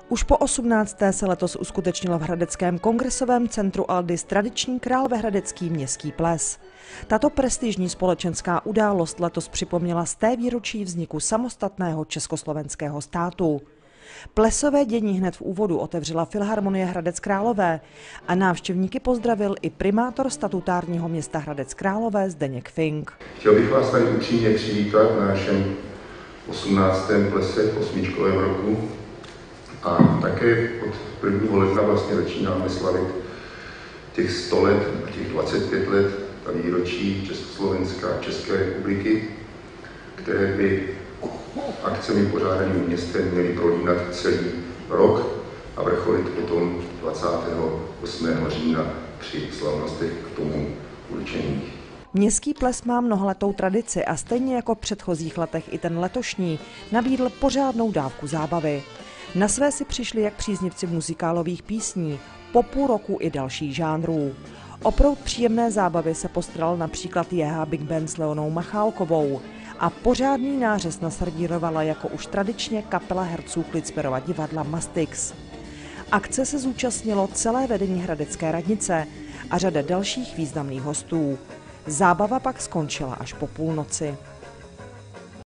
Už po 18. se letos uskutečnilo v hradeckém kongresovém centru Aldis tradiční královéhradecký městský ples. Tato prestižní společenská událost letos připomněla 100. výročí vzniku samostatného československého státu. Plesové dění hned v úvodu otevřela Filharmonie Hradec Králové a návštěvníky pozdravil i primátor statutárního města Hradec Králové Zdeněk Fink. Chtěl bych vás tady upřímně přivítat na našem 18. plese v osmičkovém roku a také od 1. ledna vlastně začínáme slavit těch 100 let a těch 25 let a výročí Československa a České republiky, které by akcemi pořádaným městem měly prolínat celý rok a vrcholit potom 28. října při slavnostech k tomu určených. Městský ples má mnohaletou tradici a stejně jako v předchozích letech i ten letošní nabídl pořádnou dávku zábavy. Na své si přišli jak příznivci muzikálových písní, popu, roku i dalších žánrů. O proud příjemné zábavy se postaral například JH Big Band s Leonou Machálkovou a pořádný nářez nasardírovala jako už tradičně kapela herců Klitsperova divadla Mastix. Akce se zúčastnilo celé vedení hradecké radnice a řada dalších významných hostů. Zábava pak skončila až po půlnoci.